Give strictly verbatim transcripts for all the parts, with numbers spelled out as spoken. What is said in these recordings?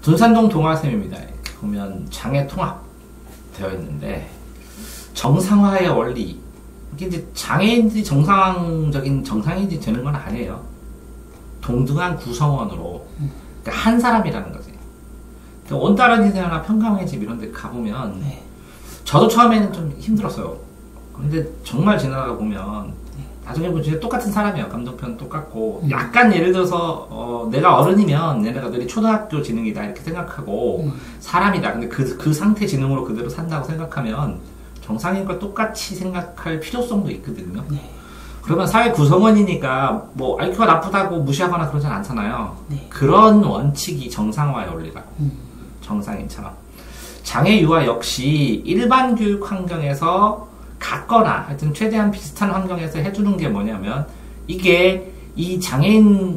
둔산동 동화쌤입니다. 보면 장애 통합 되어 있는데 정상화의 원리, 이게 이제 장애인들이 정상적인 정상인이 되는 건 아니에요. 동등한 구성원으로, 그러니까 한 사람이라는 거지. 그러니까 온다른 인생이나 평강의 집 이런 데 가보면 네. 저도 처음에는 좀 힘들었어요. 근데 정말 지나가 보면 네. 나중에 보면 똑같은 사람이에요. 감독편 똑같고 음. 약간 예를 들어서 어, 내가 어른이면 얘네가들이 초등학교 지능이다 이렇게 생각하고 음. 사람이다. 근데 그, 그 상태 지능으로 그대로 산다고 생각하면 정상인과 똑같이 생각할 필요성도 있거든요. 네. 그러면 사회 구성원이니까 뭐 아이큐가 나쁘다고 무시하거나 그러진 않잖아요. 네. 그런 원칙이 정상화의 원리라고. 음. 정상인처럼. 장애 유아 역시 일반 교육 환경에서 같거나 하여튼 최대한 비슷한 환경에서 해주는 게 뭐냐면 이게 이 장애인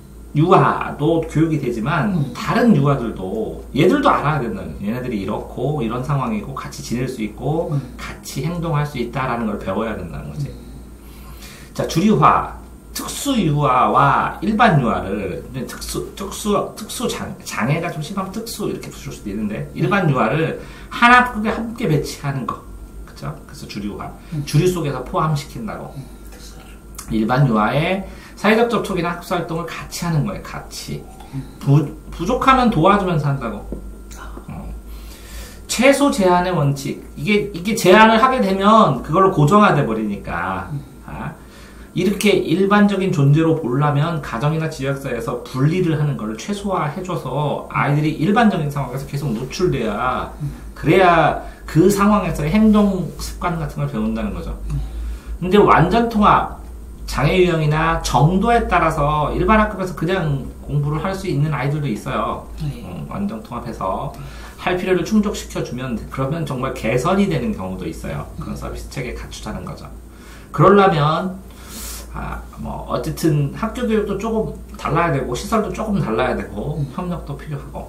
유아도 교육이 되지만 음. 다른 유아들도 얘들도 알아야 된다는 거예요. 얘네들이 이렇고 이런 상황이고 같이 지낼 수 있고 음. 같이 행동할 수 있다라는 걸 배워야 된다는 거지. 음. 자, 주류화, 특수 유아와 일반 유아를 특수 특수 특수 장, 장애가 좀 심하면 특수 이렇게 부를 수도 있는데 일반 유아를 하나 크게 함께 배치하는 거, 그렇죠? 그래서 주류화, 음. 주류 속에서 포함시킨다고. 음. 일반 유아의 사회적 접촉이나 학습 활동을 같이 하는 거예요. 같이. 부, 부족하면 도와주면서 한다고. 어. 최소 제한의 원칙. 이게 이게 제한을 하게 되면 그걸로 고정화돼 버리니까. 아. 이렇게 일반적인 존재로 보려면 가정이나 지역사회에서 분리를 하는 걸 최소화해줘서 아이들이 일반적인 상황에서 계속 노출돼야 그래야 그 상황에서의 행동 습관 같은 걸 배운다는 거죠. 근데 완전 통합, 장애 유형이나 정도에 따라서 일반 학급에서 그냥 공부를 할 수 있는 아이들도 있어요. 음, 완전 통합해서 할 필요를 충족시켜주면 그러면 정말 개선이 되는 경우도 있어요. 그런 서비스 체계 갖추자는 거죠. 그러려면 아, 뭐, 어쨌든 학교 교육도 조금 달라야 되고, 시설도 조금 달라야 되고, 음. 협력도 필요하고.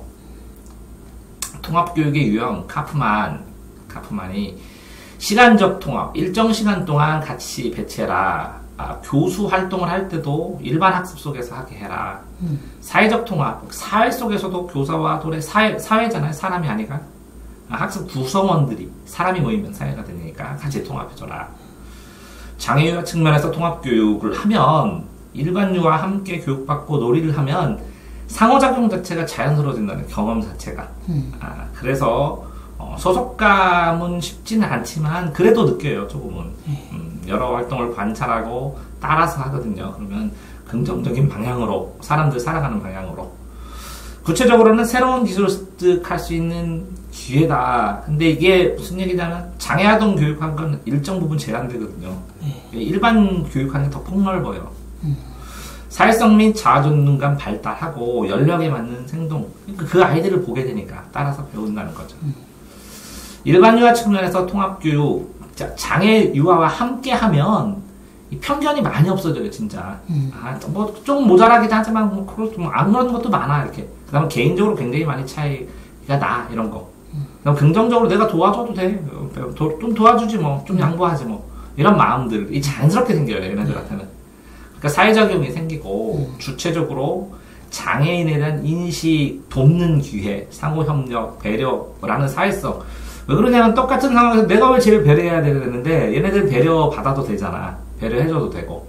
통합교육의 유형, 카프만, 카프만이 시간적 통합, 일정 시간 동안 같이 배치해라. 아, 교수 활동을 할 때도 일반 학습 속에서 하게 해라. 음. 사회적 통합, 사회 속에서도 교사와 도래, 사회, 사회잖아요. 사람이 아니라. 아, 학습 구성원들이, 사람이 모이면 사회가 되니까 같이 통합해줘라. 장애유아 측면에서 통합교육을 하면 일반 유아와 함께 교육받고 놀이를 하면 상호작용 자체가 자연스러워진다는 경험 자체가. 음. 아, 그래서 어, 소속감은 쉽지는 않지만 그래도 느껴요. 조금은. 음, 여러 활동을 관찰하고 따라서 하거든요. 그러면 긍정적인 방향으로 사람들 살아가는 방향으로. 구체적으로는 새로운 기술을 습득할 수 있는 기회다. 근데 이게 무슨 얘기냐면 장애아동 교육한 건 일정 부분 제한되거든요. 네. 일반 교육하는 게 더 폭넓어요. 음. 사회성 및 자아존중감 발달하고 연령에 맞는 행동, 그 아이들을 보게 되니까 따라서 배운다는 거죠. 음. 일반 유아 측면에서 통합교육, 장애 유아와 함께 하면 이 편견이 많이 없어져요, 진짜. 음. 아, 뭐, 좀 모자라기도 하지만, 뭐, 뭐, 안 그런 것도 많아, 이렇게. 그 다음에 개인적으로 굉장히 많이 차이가 나, 이런 거. 음. 그럼 긍정적으로 내가 도와줘도 돼. 도, 좀 도와주지, 뭐. 좀 양보하지, 뭐. 이런 마음들이 자연스럽게 생겨요, 얘네들한테는. 그러니까 사회작용이 생기고, 음. 주체적으로 장애인에 대한 인식, 돕는 기회, 상호협력, 배려라는 사회성. 왜 그러냐면 똑같은 상황에서 내가 왜 제일 배려해야 되는데, 얘네들 배려 받아도 되잖아. 배려해줘도 되고.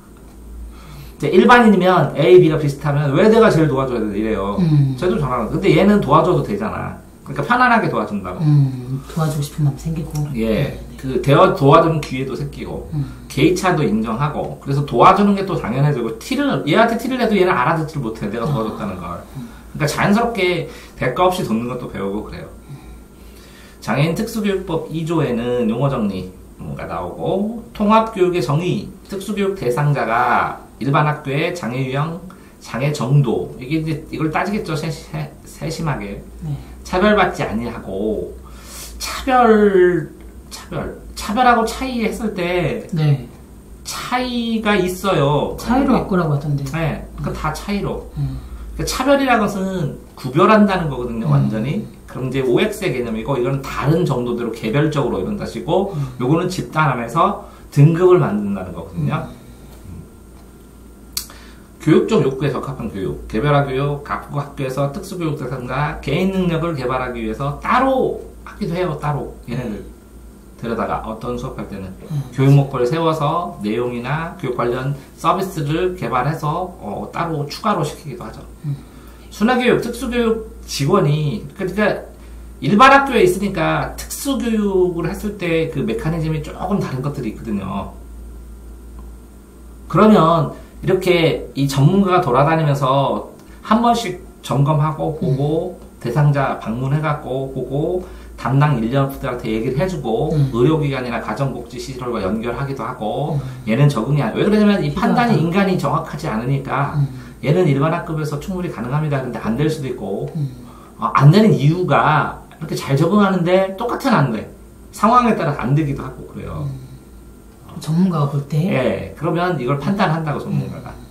이제 일반인이면 A, B가 비슷하면 왜 내가 제일 도와줘야 돼? 이래요. 음. 쟤도 잘하는. 근데 얘는 도와줘도 되잖아. 그러니까 편안하게 도와준다고. 음, 도와주고 싶은 마음 생기고. 예. 네. 그, 대화, 도와주는 기회도 생기고, 음. 개의차도 인정하고, 그래서 도와주는 게 또 당연해지고, 티를, 얘한테 티를 내도 얘는 알아듣질 못해. 내가 도와줬다는 걸. 그러니까 자연스럽게 대가 없이 돕는 것도 배우고 그래요. 장애인 특수교육법 이 조에는 용어 정리, 가 나오고 통합교육의 정의, 특수교육 대상자가 일반 학교의 장애 유형, 장애 정도 이게 이제 이걸 따지겠죠. 세시, 세심하게 네. 차별받지 아니하고 차별 차별 차별하고 차이 했을 때 네. 차이가 있어요. 차이로 바꾸라고 하던데. 네, 그러니까 다 차이로. 음. 그러니까 차별이라는 것은 구별한다는 거거든요. 음. 완전히. 그럼 이제 오엑스의 개념이고, 이건 다른 정도대로 개별적으로 이런 것이고, 음. 요거는 집단 안에서 등급을 만든다는 거거든요. 음. 교육적 요구에 적합한 교육, 개별화 교육, 각 학교에서 특수교육 대상자 개인 능력을 개발하기 위해서 따로 하기도 해요. 따로 얘네들 데려다가 어떤 수업할 때는 음. 교육 목표를 세워서 내용이나 교육 관련 서비스를 개발해서 어, 따로 추가로 시키기도 하죠. 음. 순화교육, 특수교육 직원이 그러니까 일반 학교에 있으니까 특수교육을 했을 때 그 메커니즘이 조금 다른 것들이 있거든요. 그러면 이렇게 이 전문가가 돌아다니면서 한 번씩 점검하고 보고 음. 대상자 방문해갖고 보고 담당 인력들한테 얘기를 해주고 음. 의료기관이나 가정복지시설과 연결하기도 하고 음. 얘는 적응이 안, 왜 그러냐면 이 판단이 인간이 정확하지 않으니까 음. 얘는 일반 학급에서 충분히 가능합니다. 근데 안 될 수도 있고 음. 어, 안 되는 이유가 이렇게 잘 적응하는데 똑같은 안 돼. 상황에 따라 안 되기도 하고 그래요. 음. 전문가가 볼 때? 예, 그러면 이걸 판단한다고 전문가가. 음.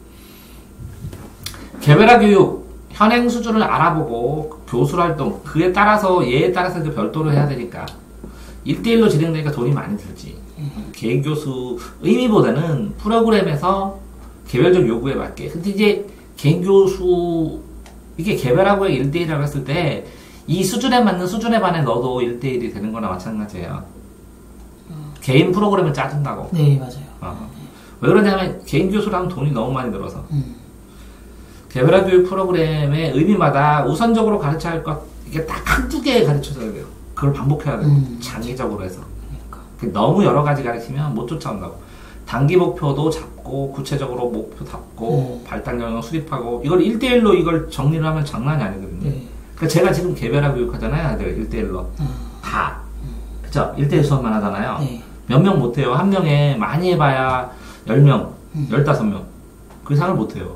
개별화 교육 현행 수준을 알아보고 교수 활동 그에 따라서 얘에 따라서 그 별도로 해야 되니까 일 대일로 진행되니까 돈이 많이 들지. 음. 개인교수 의미보다는 프로그램에서 개별적 요구에 맞게. 근데 이제 개인교수 이게 개별하고 일 대일이라고 했을 때 이 수준에 맞는 수준에 반해 넣어도 일 대일이 되는 거나 마찬가지예요. 음. 개인 프로그램을 짜준다고. 네, 맞아요. 어. 왜 그러냐면 개인 교수랑 돈이 너무 많이 들어서. 음. 개별화 교육 프로그램의 의미마다 우선적으로 가르쳐야 할 것, 이게 딱 한두 개 가르쳐줘야 돼요. 그걸 반복해야 돼요. 음. 장기적으로 해서. 그러니까. 너무 여러 가지 가르치면 못 쫓아온다고. 단기 목표도 잡고, 구체적으로 목표 잡고, 음. 발달 영역 수립하고, 이걸 일 대일로 이걸 정리를 하면 장난이 아니거든요. 네. 그러니까 제가 지금 개별화 교육 하잖아요. 일 대일로. 음. 다. 음. 그쵸? 일 대일 수업만 하잖아요. 네. 몇 명 못해요. 한 명에 많이 해봐야 열 명, 음. 열다섯 명. 그 이상을 못해요.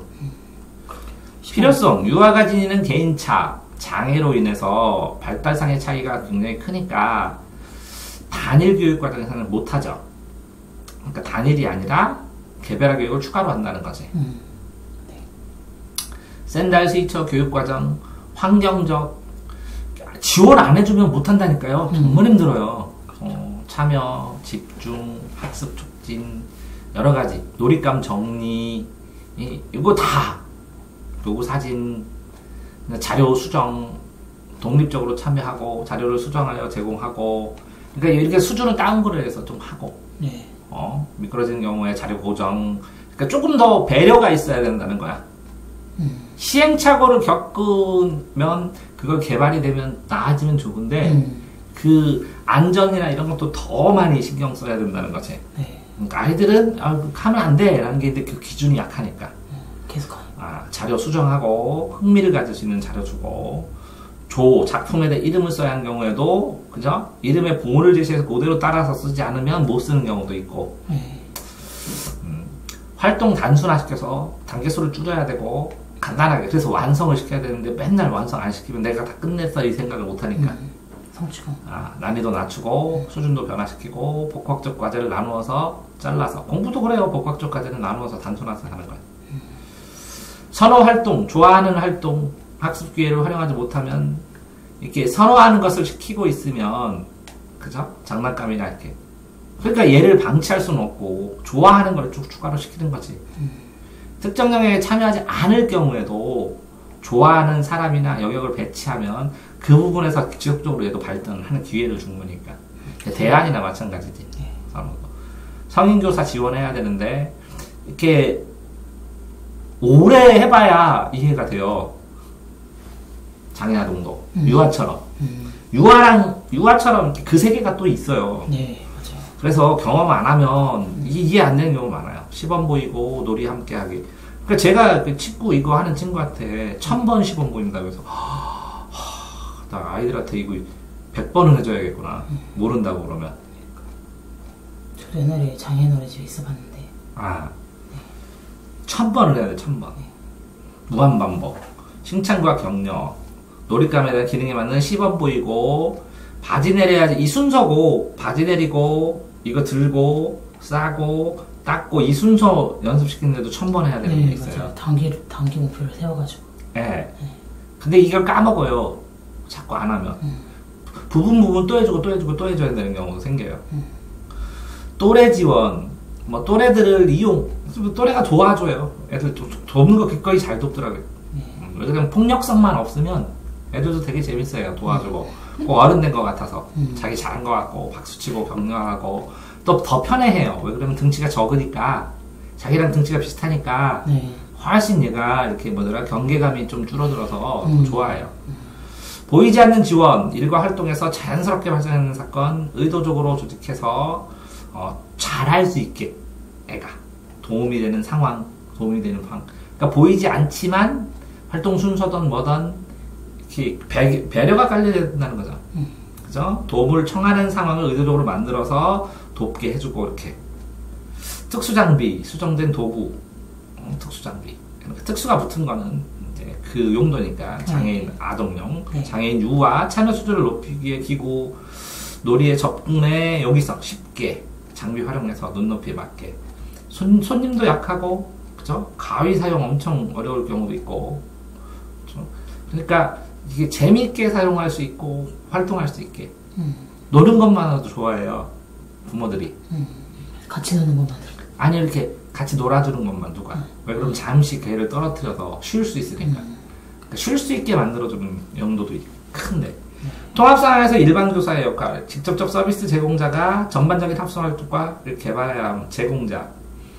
필요성, 유아가 지니는 개인차, 장애로 인해서 발달상의 차이가 굉장히 크니까 단일 교육 과정에서는 못하죠. 그러니까 단일이 아니라 개별화 교육을 추가로 한다는 거지. 음. 네. 샌달 스위처 교육 과정, 환경적 지원 안 해주면 못한다니까요. 정말 음. 힘들어요. 어, 참여, 집중, 학습 촉진, 여러 가지 놀잇감 정리, 이, 이거 다. 요구 사진, 자료 수정, 독립적으로 참여하고, 자료를 수정하여 제공하고, 그러니까 이렇게 수준을 다운그레이드 해서 좀 하고, 네. 어, 미끄러진 경우에 자료 고정, 그러니까 조금 더 배려가 있어야 된다는 거야. 음. 시행착오를 겪으면, 그걸 개발이 되면 나아지면 좋은데, 음. 그 안전이나 이런 것도 더 많이 신경 써야 된다는 거지. 네. 그러니까 아이들은, 아, 하면 안 돼. 라는 게 그 기준이 약하니까. 음, 계속 하고. 아, 자료 수정하고 흥미를 가질 수 있는 자료 주고 조 작품에 대해 이름을 써야 하는 경우에도 그죠? 이름에 보호를 제시해서 그대로 따라서 쓰지 않으면 못 쓰는 경우도 있고 네. 음, 활동 단순화시켜서 단계수를 줄여야 되고 간단하게 그래서 완성을 시켜야 되는데 맨날 완성 안 시키면 내가 다 끝냈어 이 생각을 못 하니까 음, 성취감. 아, 난이도 낮추고 음. 수준도 변화시키고 복합적 과제를 나누어서 잘라서 공부도 그래요. 복합적 과제를 나누어서 단순화해서 하는 거예요. 선호 활동, 좋아하는 활동, 학습 기회를 활용하지 못하면 이렇게 선호하는 것을 시키고 있으면 그죠? 장난감이나 이렇게 그러니까 얘를 방치할 수는 없고 좋아하는 걸 쭉 추가로 시키는 거지. 음. 특정 영역에 참여하지 않을 경우에도 좋아하는 사람이나 영역을 배치하면 그 부분에서 지속적으로 얘도 발전하는 기회를 준 거니까. 음. 대안이나 마찬가지지. 네. 성인교사 지원해야 되는데 이렇게 오래 해봐야 이해가 돼요. 장애아동도. 음. 유아처럼. 음. 유아랑, 유아처럼 그 세계가 또 있어요. 네, 맞아요. 그래서 경험 안 하면 음. 이해 안 되는 경우 많아요. 시범 보이고 놀이 함께 하기. 그러니까 제가 그 친구 이거 하는 친구한테 천 번 시범 보인다고 해서, 하, 하, 나 아이들한테 이거 백 번은 해줘야겠구나. 음. 모른다고 그러면. 저도 옛날에 장애 노래집에 있어 봤는데. 아. 천 번을 해야 돼, 천 번. 무한반복. 칭찬과 격려. 놀잇감에 대한 기능에 맞는 시범 보이고, 바지 내려야지. 이 순서고, 바지 내리고, 이거 들고, 싸고, 닦고, 이 순서 연습시키는데도 천 번 해야 되는 네, 게 있어요. 맞아요. 단기, 단기 목표를 세워가지고. 예. 네. 네. 근데 이걸 까먹어요. 자꾸 안 하면. 음. 부분 부분 또 해주고, 또 해주고, 또 해줘야 되는 경우도 생겨요. 음. 또래 지원. 뭐 또래들을 이용 또래가 도와줘요. 애들 도, 돕는 거 기꺼이 잘 돕더라고요. 네. 음, 왜냐면 폭력성만 없으면 애들도 되게 재밌어요. 도와주고. 꼭 어른 된 것 같아서. 음. 자기 잘한 것 같고, 박수치고, 격려하고, 또 더 편해해요. 왜 그러면 등치가 적으니까, 자기랑 등치가 비슷하니까, 네. 훨씬 얘가 이렇게 뭐더라, 경계감이 좀 줄어들어서 음. 좋아해요. 보이지 않는 지원, 일과 활동에서 자연스럽게 발생하는 사건, 의도적으로 조직해서, 어, 잘할 수 있게, 애가. 도움이 되는 상황, 도움이 되는 방. 그러니까 보이지 않지만, 활동 순서든 뭐든, 이렇게 배, 배려가 깔려야 된다는 거죠. 음. 그죠? 도움을 청하는 상황을 의도적으로 만들어서 돕게 해주고, 이렇게. 특수장비, 수정된 도구, 어, 특수장비. 그러니까 특수가 붙은 거는, 그 용도니까 장애인 아동용 네. 장애인 유아 참여 수준을 높이기 위해 기구 놀이에 접근에 용이성 쉽게 장비 활용해서 눈높이에 맞게 손, 손님도 약하고 그죠? 가위 사용 엄청 어려울 경우도 있고 그렇죠? 그러니까 이게 재미있게 사용할 수 있고 활동할 수 있게 음. 노는 것만으로도 좋아해요 부모들이 음. 같이 노는 것만. 아니 이렇게 같이 놀아주는 것만 누가 음. 왜 그러면 잠시 걔를 떨어뜨려서 쉴 수 있으니까 음. 쉴 수 있게 만들어주는 용도도 큰데 통합 상황에서 일반 교사의 역할 직접적 서비스 제공자가 전반적인 합성 활동과 개발해야 하는 제공자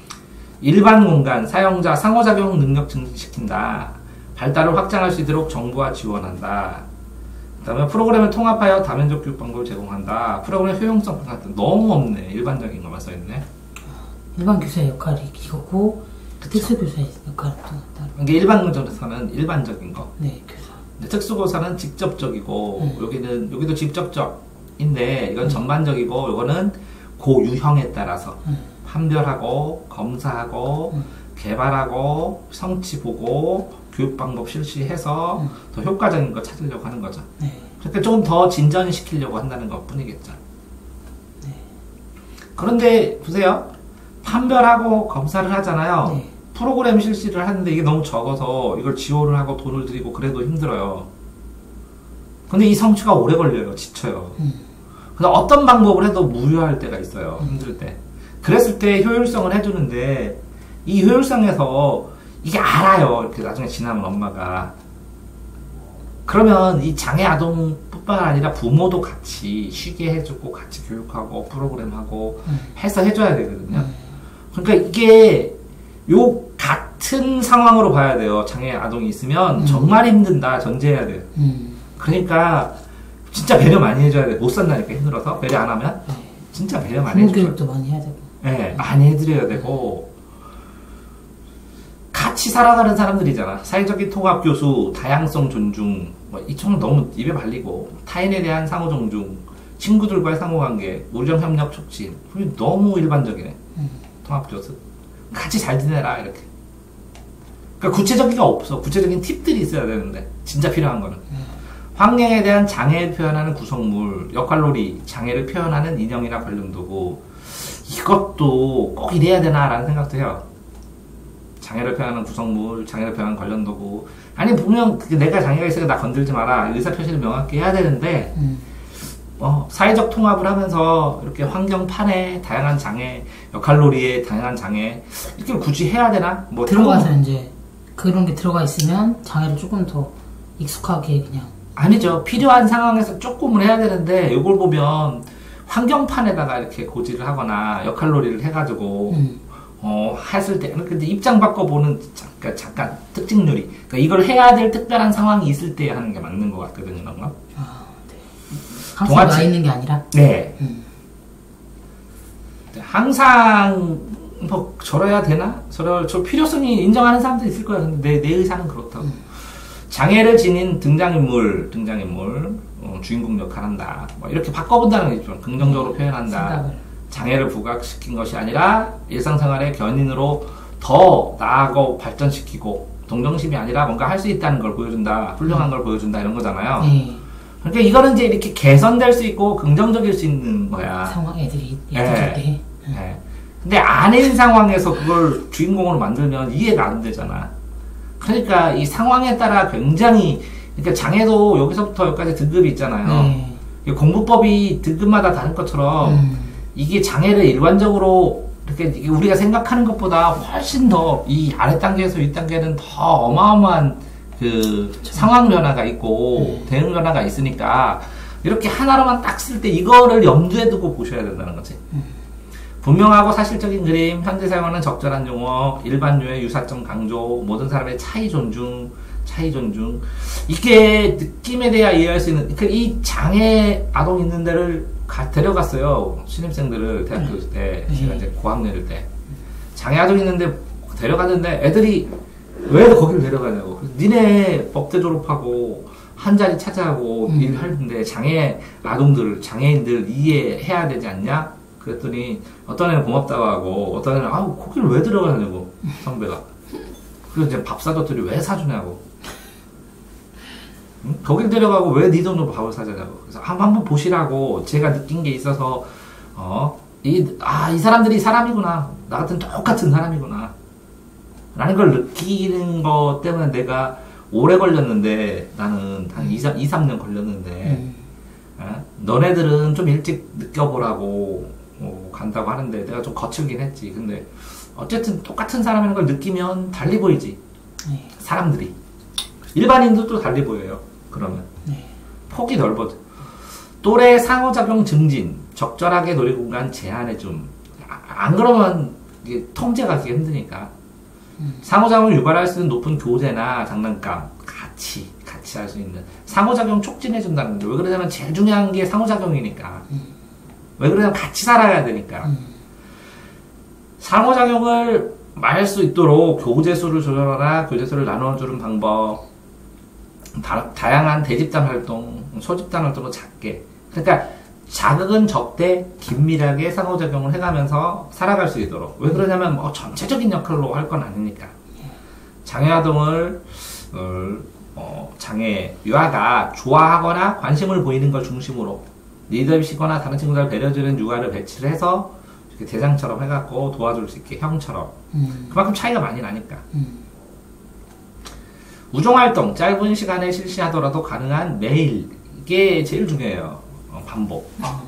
일반 공간 사용자 상호작용 능력 증진시킨다 발달을 확장할 수 있도록 정부와 지원한다 그 다음에 프로그램을 통합하여 다면적 교육 방법을 제공한다 프로그램의 효용성 같은 너무 없네 일반적인 것만 써있네 일반 교사의 역할이 이거고 특수 교사의 역할은 또 따로. 이게 일반 교사는 일반적인 거 네, 교사. 근데 특수고사는 직접적이고 음. 여기는 여기도 직접적인데 이건 음. 전반적이고 이거는 그 유형에 따라서 음. 판별하고 검사하고 음. 개발하고 성취 보고 교육 방법 실시해서 음. 더 효과적인 거 찾으려고 하는 거죠. 네. 그러니까 조금 더 진전시키려고 한다는 것 뿐이겠죠. 네. 그런데 보세요. 판별하고 검사를 하잖아요. 네. 프로그램 실시를 하는데 이게 너무 적어서 이걸 지원을 하고 돈을 들이고 그래도 힘들어요. 근데 이 성취가 오래 걸려요. 지쳐요. 음. 근데 어떤 방법을 해도 무효할 때가 있어요. 힘들 때. 그랬을 때 효율성을 해주는데 이 효율성에서 이게 알아요. 이렇게 나중에 지나면 엄마가. 그러면 이 장애 아동뿐만 아니라 부모도 같이 쉬게 해주고 같이 교육하고 프로그램하고 음. 해서 해줘야 되거든요. 음. 그러니까 이게 요 같은 상황으로 봐야 돼요. 장애 아동이 있으면 음. 정말 힘든다 전제해야 돼요. 음. 그러니까 진짜 배려 많이 해줘야 돼. 못 산다니까 힘들어서 배려 안 하면 네. 진짜 배려 많이 부모 해줘야 교육도 많이 해야 되고. 네, 많이 해드려야 되고 같이 살아가는 사람들이잖아. 사회적인 통합 교수, 다양성 존중 뭐 이쪽은 너무 입에 발리고 타인에 대한 상호 존중, 친구들과의 상호관계, 우정 협력 촉진 너무 일반적이네. 음. 통합 교수 같이 잘 지내라 이렇게. 그러니까 구체적인 게 없어. 구체적인 팁들이 있어야 되는데 진짜 필요한 거는 음. 환경에 대한 장애를 표현하는 구성물, 역할놀이, 장애를 표현하는 인형이나 관련 도구 이것도 꼭 이래야 되나라는 생각도 해요. 장애를 표현하는 구성물, 장애를 표현하는 관련 도구 아니 분명 내가 장애가 있으니까 나 건들지 마라 의사표시를 명확히 해야 되는데 음. 어, 사회적 통합을 하면서 이렇게 환경판에 다양한 장애, 역할놀이에 다양한 장애 이렇게 굳이 해야 되나? 뭐 들어가서 조금, 이제 그런 게 들어가 있으면 장애를 조금 더 익숙하게 그냥. 아니죠. 필요한 상황에서 조금은 해야 되는데 이걸 보면 환경판에다가 이렇게 고지를 하거나 역할놀이를 해가지고 음. 어, 했을 때 근데 입장 바꿔보는 잠깐, 잠깐 특징놀이 그러니까 이걸 해야 될 특별한 상황이 있을 때 하는 게 맞는 것 같거든요. 그런 거. 아, 네. 항상 동아치- 나 있는 게 아니라. 네. 음. 항상 뭐 저래야 되나? 저럴 저 필요성이 인정하는 사람도 있을 거야. 근데 내, 내 의사는 그렇다고. 음. 장애를 지닌 등장인물, 등장인물 어, 주인공 역할한다. 뭐 이렇게 바꿔본다는 게 좀 긍정적으로 표현한다. 생각을. 장애를 부각시킨 것이 아니라 일상생활의 견인으로 더 나아가고 발전시키고 동정심이 아니라 뭔가 할 수 있다는 걸 보여준다. 훌륭한 걸 보여준다 이런 거잖아요. 네. 그러니까 이거는 이제 이렇게 개선될 수 있고 긍정적일 수 있는 거야. 상황 애들이 예. 애들 때. 네. 근데 아닌 상황에서 그걸 주인공으로 만들면 이해가 안 되잖아. 그러니까 이 상황에 따라 굉장히 그러니까 장애도 여기서부터 여기까지 등급이 있잖아요. 네. 이 공부법이 등급마다 다른 것처럼 음. 이게 장애를 일반적으로 이렇게 이게 우리가 생각하는 것보다 훨씬 더 이 아래 단계에서 위 단계는 더 어마어마한 그 그쵸. 상황 변화가 있고 네. 대응 변화가 있으니까 이렇게 하나로만 딱 쓸 때 이거를 염두에 두고 보셔야 된다는 거지. 음. 분명하고 사실적인 그림, 현재 사용하는 적절한 용어, 일반 유의 유사점 강조, 모든 사람의 차이 존중, 차이 존중. 이게 느낌에 대해 이해할 수 있는, 그 이 장애 아동 있는 데를 가, 데려갔어요. 신입생들을 대학교 때, 네. 제가 이제 고학년일 때. 장애 아동 있는데 데려갔는데 애들이 왜 거기를 데려가냐고. 그래서 니네 법대 졸업하고 한 자리 차지하고 음. 일하는데 장애 아동들, 장애인들 이해해야 되지 않냐? 그랬더니 어떤 애는 고맙다고 하고 어떤 애는 아우 거기를 왜 들어가냐고 선배가. 그리고 이제 밥 사줬더니 왜 사주냐고. 응? 거길 데려가고 왜 네 돈으로 밥을 사주냐고. 그래서 한번 한번 보시라고 제가 느낀 게 있어서 어, 이, 아, 이 사람들이 사람이구나. 나 같은 똑같은 사람이구나. 라는 걸 느끼는 것 때문에 내가 오래 걸렸는데 나는 한 이, 삼 년 걸렸는데 음. 어? 너네들은 좀 일찍 느껴보라고 어, 간다고 하는데 내가 좀 거칠긴 했지. 근데 어쨌든 똑같은 사람이라는 걸 느끼면 달리 보이지. 네. 사람들이. 일반인들도 달리 보여요. 그러면. 네. 폭이 넓어져. 또래 상호작용 증진, 적절하게 놀이공간 제한해줌. 아, 안 그러면 이게 통제가 하기 힘드니까. 음. 상호작용을 유발할 수 있는 높은 교재나 장난감, 같이, 같이 할 수 있는. 상호작용 촉진해준다는 거죠. 왜 그러냐면 제일 중요한 게 상호작용이니까. 음. 왜 그러냐면 같이 살아야 되니까. 음. 상호작용을 말할 수 있도록 교재수를 조절하거나 교재수를 나눠주는 방법, 다, 다양한 대집단 활동, 소집단 활동을 작게. 그러니까 자극은 적대, 긴밀하게 상호작용을 해가면서 살아갈 수 있도록. 왜 그러냐면 뭐 전체적인 역할로 할 건 아니니까. 장애아동을 어, 어, 장애 유아가 좋아하거나 관심을 보이는 걸 중심으로 리더십이거나 다른 친구들 배려주는 유아를 배치를 해서 이렇게 대장처럼 해갖고 도와줄 수 있게 형처럼. 음. 그만큼 차이가 많이 나니까. 음. 우종활동 짧은 시간에 실시하더라도 가능한 매일 이게 제일 중요해요. 어, 반복. 아.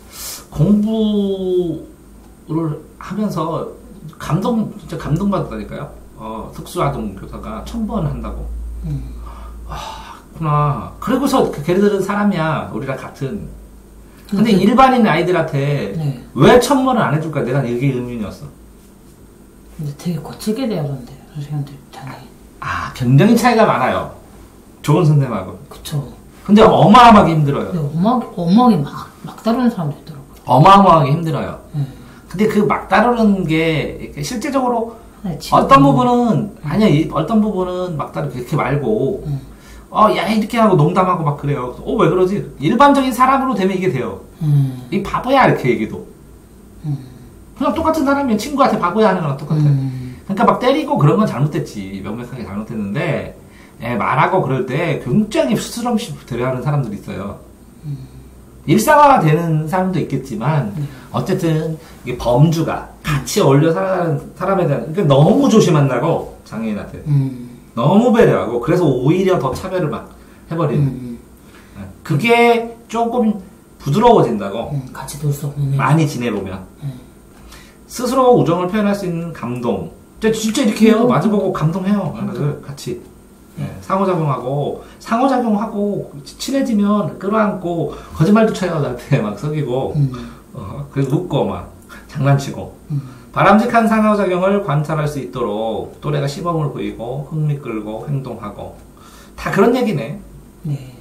공부를 하면서 감동 진짜 감동받았다니까요. 어, 특수아동 교사가 천 번 한다고. 음. 와, 구나. 그리고서 그 걔네들은 사람이야. 우리랑 같은. 근데 근데- 일반인 아이들한테 네. 왜 천 번을 안 해줄까? 내가 이게 의문이었어. 근데 되게 거칠게 대하던데 선생님들 장애. 아, 굉장히 차이가 많아요. 좋은 선생님하고. 그쵸. 근데 어마어마하게 힘들어요. 근데 엄하게 엄하게 막, 막 다루는 사람도 있더라고요. 어마어마하게 힘들어요. 음. 근데 그 막 다루는 게 이렇게 실제적으로 하나의 치료. 어떤 부분은 아니야 이- 어떤 부분은 막 다루 그렇게 말고 음. 어야 이렇게 하고 농담하고 막 그래요. 어 왜 그러지? 일반적인 사람으로 되면 이게 돼요. 음. 이 바보야 이렇게 얘기도. 음. 그냥 똑같은 사람이면 친구한테 바보야 하는 거랑 똑같아. 음. 그러니까 막 때리고 그런 건 잘못됐지. 명백하게 잘못했는데 예, 말하고 그럴 때 굉장히 스스럼없이 대려하는 사람들이 있어요. 일상화가 되는 사람도 있겠지만 어쨌든 이게 범주가 같이 어울려 살아가는 사람에 대한 그러니까 너무 조심한다고 장애인한테 음. 너무 배려하고 그래서 오히려 더 차별을 막 해버리는 음. 예, 그게 조금 부드러워진다고 음. 같이 놀 수 없는 애. 많이 지내보면 음. 스스로 우정을 표현할 수 있는 감동. 진짜, 진짜 이렇게 해요. 마주보고 감동해요. 하나를 같이. 예, 상호작용하고, 상호작용하고, 친해지면 끌어안고, 거짓말도 쳐요. 나한테 막 속이고, 음. 어, 그래서 웃고 막, 장난치고. 음. 바람직한 상호작용을 관찰할 수 있도록 또래가 시범을 보이고, 흥미 끌고, 행동하고. 다 그런 얘기네. 네.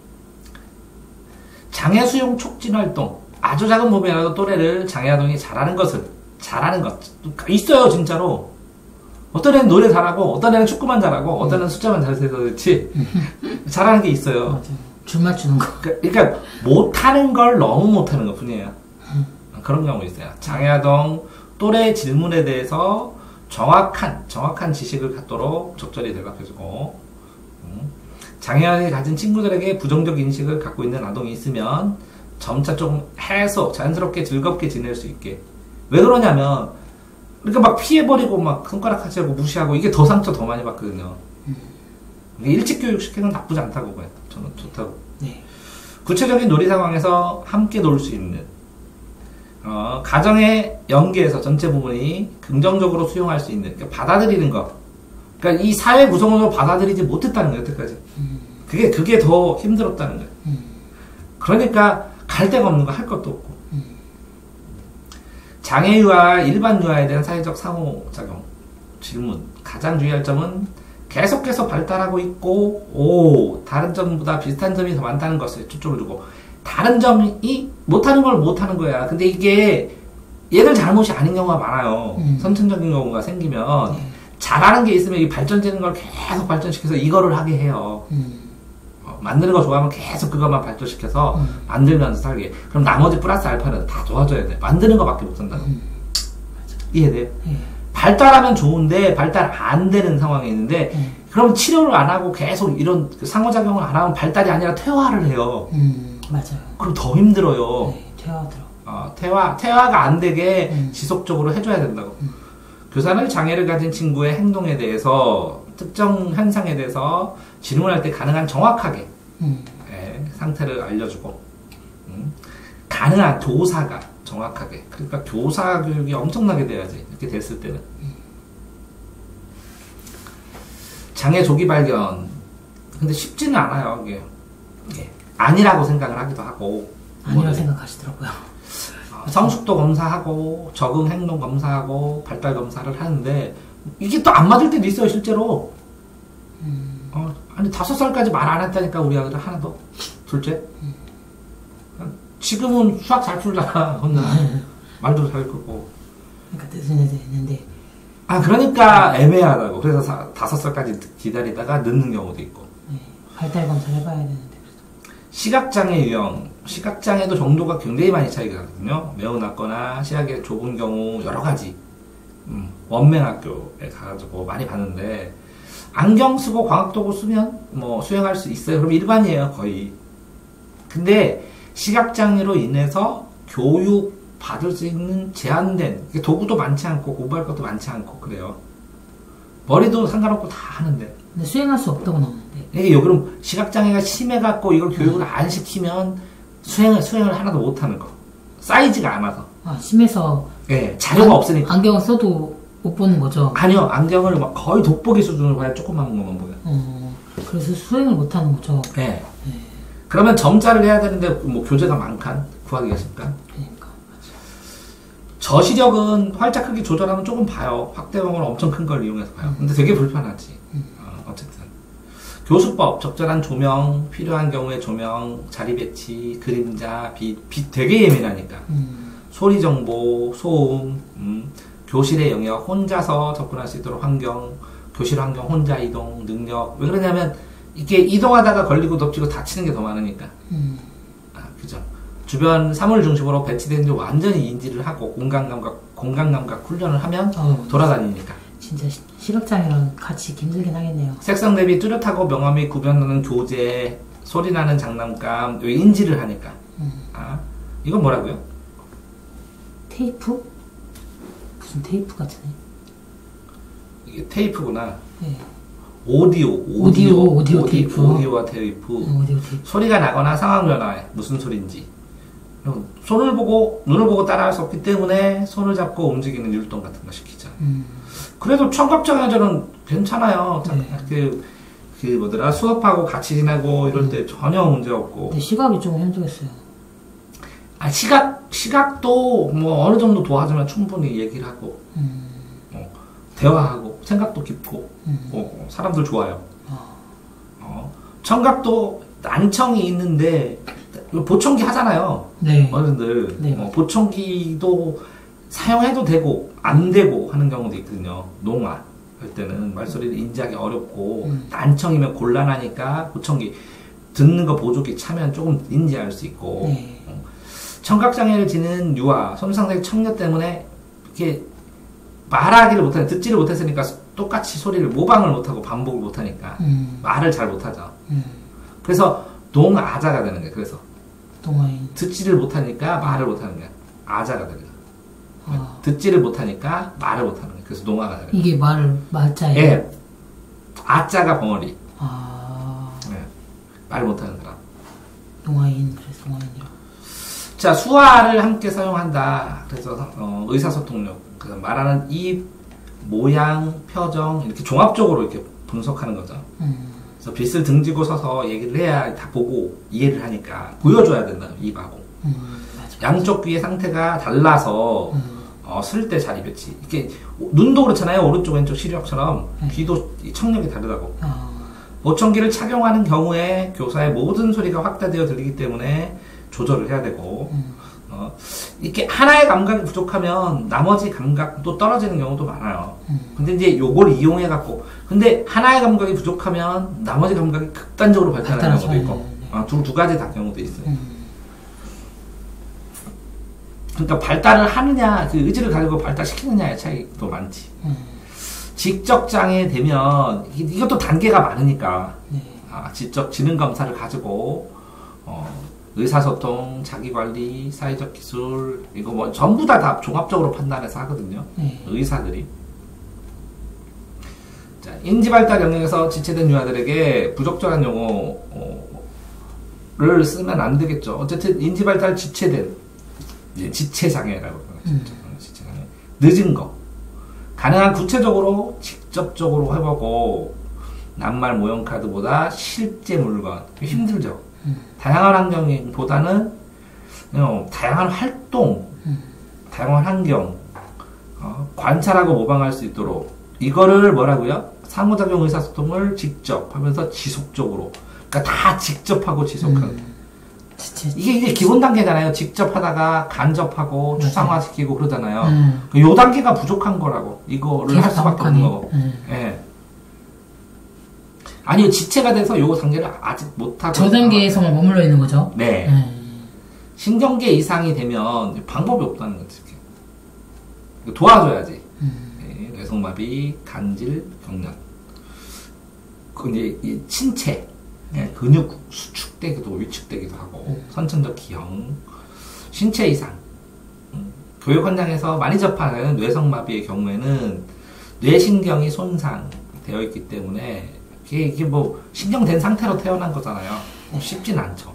장애 수용 촉진 활동. 아주 작은 부분이라도 또래를 장애아동이 잘하는 것을, 잘하는 것. 있어요, 진짜로. 어떤 애는 노래 잘하고, 어떤 애는 축구만 잘하고, 어떤 애는 숫자만 잘해서 그렇지. 잘하는 게 있어요. 맞아. 줄 맞추는 거. 그- 그러니까, 못하는 걸 너무 못하는 것 뿐이에요. 그런 경우 있어요. 장애아동 또래 질문에 대해서 정확한, 정확한 지식을 갖도록 적절히 대답해주고, 음. 장애아동이 가진 친구들에게 부정적 인식을 갖고 있는 아동이 있으면 점차 좀 해소, 자연스럽게 즐겁게 지낼 수 있게. 왜 그러냐면, 그러니까 막 피해버리고 막 손가락 하지하고 무시하고 이게 더 상처 더 많이 받거든요. 이게 일찍 교육시키는 건 나쁘지 않다고 봐요. 저는 좋다고. 네. 구체적인 놀이 상황에서 함께 놀 수 있는 어, 가정의 연계에서 전체 부분이 긍정적으로 수용할 수 있는, 그러니까 받아들이는 거. 그러니까 이 사회 구성원으로 받아들이지 못했다는 거예요, 여태까지. 음. 그게, 그게 더 힘들었다는 거예요. 음. 그러니까 갈 데가 없는 거, 할 것도 없고. 음. 장애유아, 일반 유아에 대한 사회적 상호작용. 질문. 가장 주의할 점은 계속해서 발달하고 있고, 오, 다른 점보다 비슷한 점이 더 많다는 것을 초점을 두고, 다른 점이 못하는 걸 못하는 거야. 근데 이게 얘들 잘못이 아닌 경우가 많아요. 음. 선천적인 경우가 생기면 네. 잘하는 잘하는 게 있으면 이 발전되는 걸 계속 발전시켜서 이거를 하게 해요. 음. 어, 만드는 거 좋아하면 계속 그것만 발전시켜서 음. 만들면서 살게. 그럼 나머지 플러스 알파는 다 도와줘야 돼. 만드는 거밖에 못 한다고. 음. 이해돼요? 예. 발달하면 좋은데 발달 안 되는 상황이 있는데 예. 그럼 치료를 안 하고 계속 이런 그 상호작용을 안 하면 발달이 아니라 퇴화를 해요. 음. 맞아요. 그럼 더 힘들어요. 네. 퇴화하더라고. 어, 퇴화, 퇴화가 안 되게 음. 지속적으로 해줘야 된다고. 음. 교사는 장애를 가진 친구의 행동에 대해서 특정 현상에 대해서 질문할 때 가능한 정확하게 음. 예, 상태를 알려주고 음, 가능한 교사가 정확하게, 그러니까 교사 교육이 엄청나게 돼야지. 이렇게 됐을 때는 장애 조기 발견. 근데 쉽지는 않아요. 이게, 이게 아니라고 생각을 하기도 하고 아니라고 뭐를, 생각하시더라고요. 어, 성숙도 검사하고 적응 행동 검사하고 발달 검사를 하는데 이게 또 안 맞을 때도 있어요, 실제로. 음. 어, 아니 다섯 살까지 말 안 했다니까 우리 아들은 하나도. 둘째. 지금은 수학 잘 풀잖아. 혼자 말도 잘 끄고. 그러니까 뜻은 애들 있는데. 아 그러니까 애매하다고. 그래서 사, 다섯 살까지 기다리다가 늦는 경우도 있고. 네. 발달 검사를 해봐야 되는데. 시각장애 유형. 시각장애도 정도가 굉장히 많이 차이가 나거든요. 매우 낮거나 시야가 좁은 경우 여러 가지. 음, 원맹학교에 가가지고 많이 봤는데 안경 쓰고 광학도구 쓰면 뭐 수행할 수 있어요. 그럼 일반이에요, 거의. 근데 시각장애로 인해서 교육 받을 수 있는 제한된 도구도 많지 않고 공부할 것도 많지 않고 그래요. 머리도 상관없고 다 하는데. 근데 수행할 수 없다고 나오는데. 이게 그럼 시각장애가 심해갖고 이걸 교육을 안 시키면 수행을 수행을 하나도 못 하는 거. 사이즈가 안 와서. 아, 심해서. 예, 자료가 안, 없으니까. 안경을 써도 못 보는 거죠. 아니요, 안경을 막 거의 돋보기 수준으로 봐야 조그만 것만 보여. 어, 그래서 수행을 못 하는 거죠. 예. 네. 그러면 점자를 해야 되는데 뭐 교재가 많간 구하기가 쉽까? 그러니까. 저시력은 활자 크기 조절하면 조금 봐요. 확대광으로 엄청 큰 걸 이용해서 봐요. 근데 되게 불편하지. 어, 어쨌든 교수법, 적절한 조명, 필요한 경우에 조명, 자리 배치, 그림자, 빛, 빛 되게 예민하니까. 음. 소리 정보, 소음, 음, 교실의 영역, 혼자서 접근할 수 있도록 환경, 교실 환경 혼자 이동, 능력. 왜 그러냐면 이게 이동하다가 걸리고 덮치고 다치는 게 더 많으니까. 음. 아, 그죠. 주변 사물 중심으로 배치된 데 완전히 인지를 하고 공간감각, 공간감각 훈련을 하면 어, 돌아다니니까. 진짜 시- 시각장애랑 같이 힘들긴 하겠네요. 색상 대비 뚜렷하고 명암이 구별하는 교재, 소리 나는 장난감, 요 인지를 하니까. 음. 아, 이건 뭐라고요? 테이프? 무슨 테이프 같으네. 이게 테이프구나. 네. 오디오, 오디오, 오디오 테이프. 오디오와 테이프. 어, 오디오 테이프. 소리가 나거나 상황 변화에 무슨 소리인지. 그럼 손을 보고 눈을 보고 따라할 수 없기 때문에 손을 잡고 움직이는 율동 같은 거 시키죠. 음. 그래도 청각장애자는 괜찮아요. 네. 그, 그 뭐더라 수업하고 같이 지내고 이럴 때 전혀 문제 없고. 근데 시각이 조금 힘들겠어요. 아 시각 시각도 뭐 어느 정도 도와주면 충분히 얘기를 하고 음. 어, 대화하고 생각도 깊고 음. 어, 사람들 좋아요. 어. 어, 청각도 난청이 있는데 보청기 하잖아요. 네. 어른들 네. 어, 보청기도 사용해도 되고 안 되고 하는 경우도 있거든요. 농아 할 때는 말소리를 인지하기 어렵고 음. 난청이면 곤란하니까 보청기 듣는 거 보조기 차면 조금 인지할 수 있고 네. 어, 청각장애를 지닌 유아 손상된 청녀 때문에 이렇게 말하기를 못하는 듣지를 못했으니까 똑같이 소리를 모방을 못하고 반복을 못하니까 음. 말을 잘 못하죠. 음. 그래서 농아자가 되는 거예요. 그래서 동아인. 듣지를 못하니까 말을 못하는 거야. 아자가 되는 거야. 아. 듣지를 못하니까 말을 못하는 거야. 그래서 농아가 되는 거야. 이게 말, 말자예요? 예. 아자가 벙어리. 아. 예. 말 못하는 사람. 동아인, 그래서 동아인이라. 자, 수화를 함께 사용한다. 그래서 어, 의사소통력, 그래서 말하는 입, 모양, 표정 이렇게 종합적으로 이렇게 분석하는 거죠. 음. 그래서 빗을 등지고 서서 얘기를 해야 다 보고 이해를 하니까 보여줘야 된다. 입하고. 음, 맞아. 양쪽 귀의 상태가 달라서 음. 어, 쓸 때 자리 배치. 이렇게 눈도 그렇잖아요. 오른쪽 왼쪽 시력처럼 음. 귀도 청력이 다르다고. 어. 보청기를 착용하는 경우에 교사의 모든 소리가 확대되어 들리기 때문에 조절을 해야 되고 음. 어, 이렇게 하나의 감각이 부족하면 나머지 감각도 떨어지는 경우도 많아요. 음. 근데 이제 요걸 이용해 갖고 근데 하나의 감각이 부족하면 나머지 감각이 극단적으로 발달하는 발달하죠. 경우도 있고 네. 어, 두, 두 가지 다 경우도 있어요. 음. 그러니까 발달을 하느냐 그 의지를 가지고 발달시키느냐의 차이도 많지. 음. 지적 장애 되면 이- 이것도 단계가 많으니까 네. 아, 지적 지능 검사를 가지고 어, 의사소통, 자기관리, 사회적 기술 이거 뭐 전부 다, 다 종합적으로 판단해서 하거든요. 네. 의사들이. 자, 인지발달 영역에서 지체된 유아들에게 부적절한 용어를 쓰면 안 되겠죠. 어쨌든 인지발달 지체된 이제 지체장애라고 그러죠. 지체장애. 늦은 거. 가능한 구체적으로 직접적으로 해보고 낱말 모형 카드보다 실제 물건 힘들죠. 음. 다양한 환경보다는 어, 다양한 활동, 음. 다양한 환경 어, 관찰하고 모방할 수 있도록 이거를 뭐라고요? 상호작용 의사소통을 직접 하면서 지속적으로 그러니까 다 직접 하고 지속하는 음. 지체. 이게 이제 기본 단계잖아요. 직접 하다가 간접하고 맞아요. 추상화시키고 그러잖아요. 음. 요 단계가 부족한 거라고. 이거를 할 수밖에 없는 거고. 음. 예. 아니요, 지체가 돼서 요 단계를 아직 못하고. 저 단계에서만 머물러 있는 거죠? 네. 음. 신경계 이상이 되면 방법이 없다는 거지. 이렇게. 도와줘야지. 음. 네, 뇌성마비, 간질, 경련. 그 이제 이 신체. 예, 근육 수축되기도 위축되기도 하고 음. 선천적 기형, 신체 이상, 음, 교육 현장에서 많이 접하는 뇌성마비의 경우에는 뇌신경이 손상되어 있기 때문에 이게, 이게 뭐 신경된 상태로 태어난 거잖아요. 뭐 쉽진 않죠.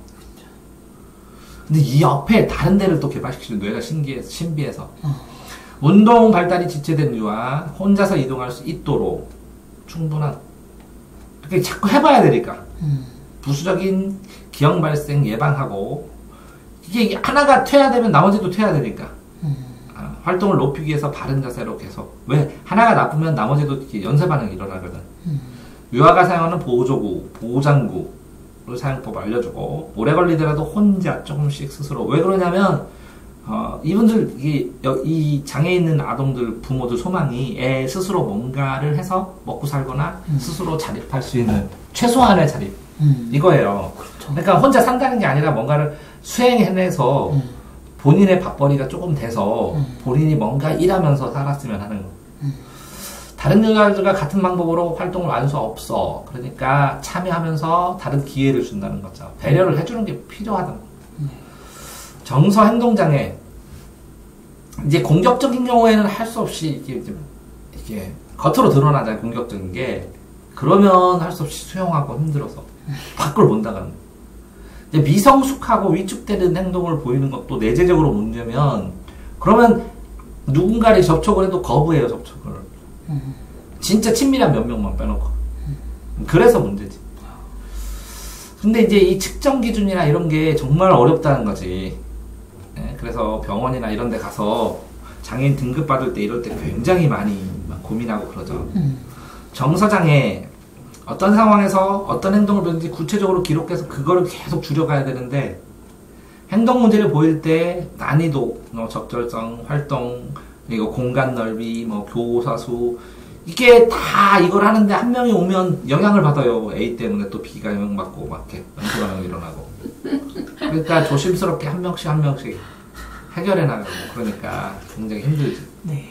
근데 이 옆에 다른 데를 또 개발시키는 뇌가 신기해서 신비해서 어. 운동 발달이 지체된 유아 혼자서 이동할 수 있도록 충분한 이렇게 자꾸 해봐야 되니까. 음. 부수적인 기형 발생 예방하고 이게 하나가 퇴화되면 나머지도 퇴화되니까 음. 아, 활동을 높이기 위해서 바른 자세로 계속 왜 하나가 나쁘면 나머지도 이렇게 연쇄 반응이 일어나거든. 음. 유아가 사용하는 보조구, 보장구를 사용법 알려주고 오래 걸리더라도 혼자 조금씩 스스로 왜 그러냐면 어, 이분들 이, 이 장애 있는 아동들 부모들 소망이 애 스스로 뭔가를 해서 먹고 살거나 음. 스스로 자립할 수 있는 최소한의 자립 음. 이거예요. 그렇죠. 그러니까 혼자 산다는 게 아니라 뭔가를 수행해내서 음. 본인의 밥벌이가 조금 돼서 음. 본인이 뭔가 일하면서 살았으면 하는 거. 음. 다른 여자들과 같은 방법으로 활동을 할 수 없어. 그러니까 참여하면서 다른 기회를 준다는 거죠. 배려를 해주는 게 필요하다는 거. 네. 정서 행동장애. 이제 공격적인 경우에는 할 수 없이 이게, 좀 이게 겉으로 드러나잖아요. 공격적인 게. 그러면 할 수 없이 수용하고 힘들어서 밖을 못 나가는 거예요. 이제 미성숙하고 위축되는 행동을 보이는 것도 내재적으로 문제면 그러면 누군가를 접촉을 해도 거부해요. 접촉을. 음. 진짜 친밀한 몇 명만 빼놓고. 그래서 문제지. 근데 이제 이 측정 기준이나 이런 게 정말 어렵다는 거지. 예, 그래서 병원이나 이런 데 가서 장애인 등급 받을 때 이럴 때 굉장히 많이 막 고민하고 그러죠. 음. 정서장애. 어떤 상황에서 어떤 행동을 보는지 구체적으로 기록해서 그거를 계속 줄여가야 되는데 행동 문제를 보일 때 난이도, 뭐 적절성, 활동, 그리고 공간 넓이, 뭐 교사 수 이게 다 이걸 하는데 한 명이 오면 영향을 받아요. A 때문에 또 B가 영향받고 막 이렇게 연쇄 반응이 일어나고. 그러니까 조심스럽게 한 명씩 한 명씩 해결해 나가고 그러니까 굉장히 힘들지. 네.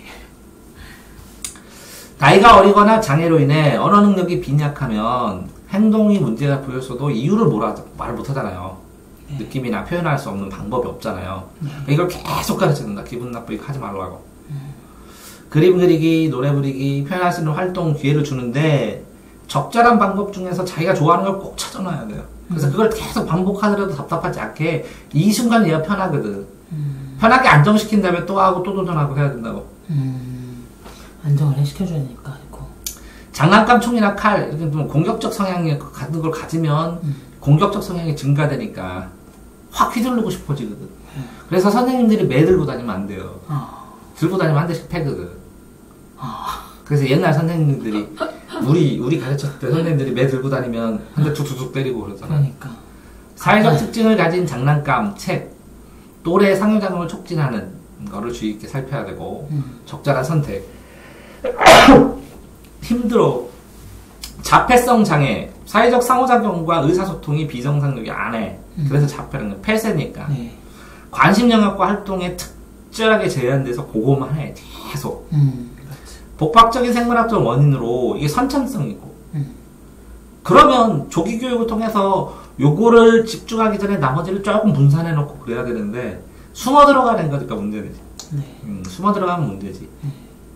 나이가 어리거나 장애로 인해 언어 능력이 빈약하면 행동이 문제가 보였어도 이유를 뭐라 말 못하잖아요. 네. 느낌이나 표현할 수 없는 방법이 없잖아요. 네. 그러니까 이걸 계속 가르쳐준다. 기분 나쁘게 하지 말라고. 음. 그림 그리기, 노래 부르기, 표현할 수 있는 활동 기회를 주는데 적절한 방법 중에서 자기가 좋아하는 걸 꼭 찾아놔야 돼요. 그래서 음. 그걸 계속 반복하더라도 답답하지 않게 이 순간 얘가 편하거든. 음. 편하게 안정시킨 다음에 또 하고 또 도전하고 해야 된다고. 음. 안정을 해 시켜줘야 되니까 이거. 장난감 총이나 칼 이렇게 좀 공격적 성향이 같은 걸 가지면 음. 공격적 성향이 증가되니까 확 휘두르고 싶어지거든. 그래서 선생님들이 매 들고 다니면 안 돼요. 어. 들고 다니면 한 대씩 패거든. 어. 그래서 옛날 선생님들이 우리 우리 가르쳤을 때 선생님들이 매 들고 다니면 한 대 툭툭툭 때리고 그러잖아. 그러니까. 사회적 아. 특징을 가진 장난감, 책, 또래 상호작용을 촉진하는 거를 주의 깊게 살펴야 되고 음. 적절한 선택. 힘들어. 자폐성 장애, 사회적 상호작용과 의사소통이 비정상적이 안 해. 음. 그래서 자폐라는 건 폐쇄니까. 네. 관심 영역과 활동에 특별하게 제한돼서 그거만 해. 계속. 음. 그렇지. 복합적인 생물학적 원인으로 이게 선천성이고. 음. 그러면 조기 교육을 통해서 요거를 집중하기 전에 나머지를 조금 분산해 놓고 그래야 되는데 숨어 들어가는 거니까 문제지. 네. 음, 숨어 들어가면 문제지. 네.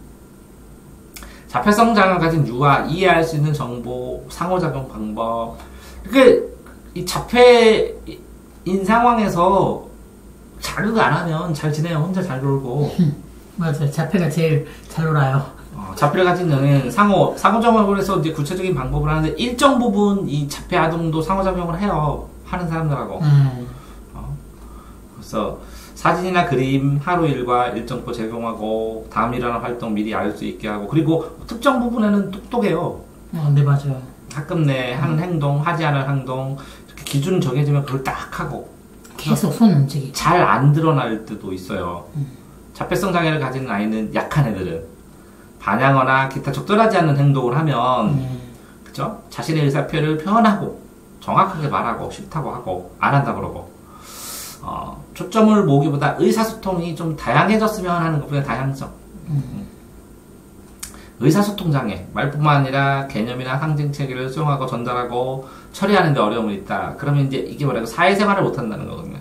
자폐성 장애를 가진 유아, 이해할 수 있는 정보, 상호작용 방법. 그, 이 자폐인 상황에서 자극 안 하면 잘 지내요. 혼자 잘 놀고. 맞아요. 자폐가 제일 잘 놀아요. 어, 자폐를 가진 영은 상호, 상호작용을 해서 이제 구체적인 방법을 하는데 일정 부분 이 자폐 아동도 상호작용을 해요. 하는 사람들하고. 음. 어, 그래서 사진이나 그림, 하루 일과 일정표 제공하고 다음 일어날 활동 미리 알 수 있게 하고 그리고 특정 부분에는 똑똑해요. 어, 네, 맞아요. 가끔 내 하는 행동, 하지 않을 행동 이렇게 기준 정해지면 그걸 딱 하고 계속 손 움직이고. 잘 안 드러날 때도 있어요. 음. 자폐성 장애를 가진 아이는 약한 애들은 반항어나 기타 적절하지 않는 행동을 하면 음. 그죠? 자신의 의사표현을 표현하고 정확하게 말하고 싫다고 하고 안 한다 그러고 어, 초점을 모으기보다 의사소통이 좀 다양해졌으면 하는 것뿐이야. 다양성. 음. 의사소통 장애 말뿐만 아니라 개념이나 상징 체계를 수용하고 전달하고 처리하는 데 어려움이 있다. 그러면 이제 이게 뭐라고 사회생활을 못한다는 거거든요.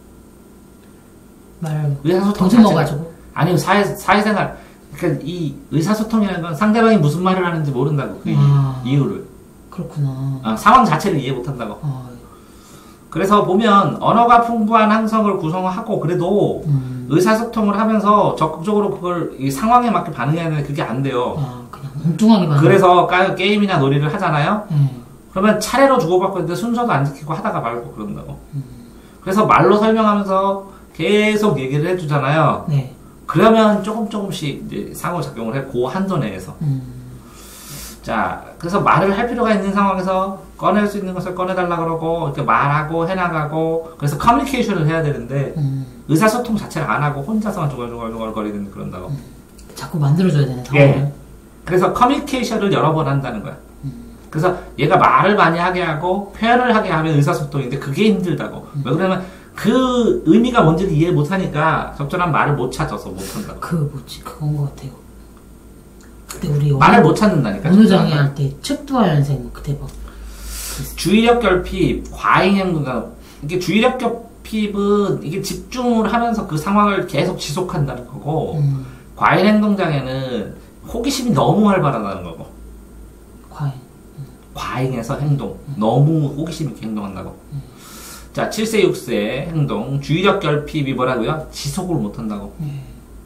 말을 의사소통 더듬어가지고. 아니요 사회 사회생활 그러니까 이 의사소통이라는 건 상대방이 무슨 말을 하는지 모른다고 그 아. 이유를 그렇구나. 아, 상황 자체를 이해 못한다고. 어. 그래서 보면 언어가 풍부한 항성을 구성하고 그래도 음. 의사소통을 하면서 적극적으로 그걸 이 상황에 맞게 반응해야 되는데 그게 안 돼요. 아, 그냥 엉뚱하게 받는. 그래서 까- 게임이나 놀이를 하잖아요. 네. 그러면 차례로 주고받고 있는데 순서도 안 지키고 하다가 말고 그런다고. 음. 그래서 말로 설명하면서 계속 얘기를 해주잖아요. 네. 그러면 조금 조금씩 이제 상호작용을 해. 그 한도 내에서. 음. 자, 그래서 말을 할 필요가 있는 상황에서 꺼낼 수 있는 것을 꺼내달라 그러고 이렇게 말하고 해나가고 그래서 커뮤니케이션을 해야 되는데 음. 의사소통 자체를 안 하고 혼자서만 조갈조갈조갈거리는 그런다고. 자꾸 만들어줘야 되는 상황을. 예. 그래서 커뮤니케이션을 여러 번 한다는 거야. 음. 그래서 얘가 말을 많이 하게 하고 표현을 하게 하면 의사소통인데 그게 힘들다고. 음. 왜 그러냐면 그 의미가 뭔지를 이해 못하니까 적절한 말을 못 찾아서 못한다고. 그 뭐지 그건 것 같아요. 그때 우리 말을 못 찾는다니까. 언어 장애 할 때 측두활 연생 그때 막 주의력 결핍, 과잉 행동, 이게 주의력 결핍은 이게 집중을 하면서 그 상황을 계속 지속한다는 거고, 음. 과잉 행동 장애는 호기심이 너무 활발하다는 거고, 과잉. 과잉해서 행동, 너무 호기심 있게 행동한다고. 자, 칠 세, 육 세 행동, 주의력 결핍이 뭐라고요? 지속을 못 한다고. 네.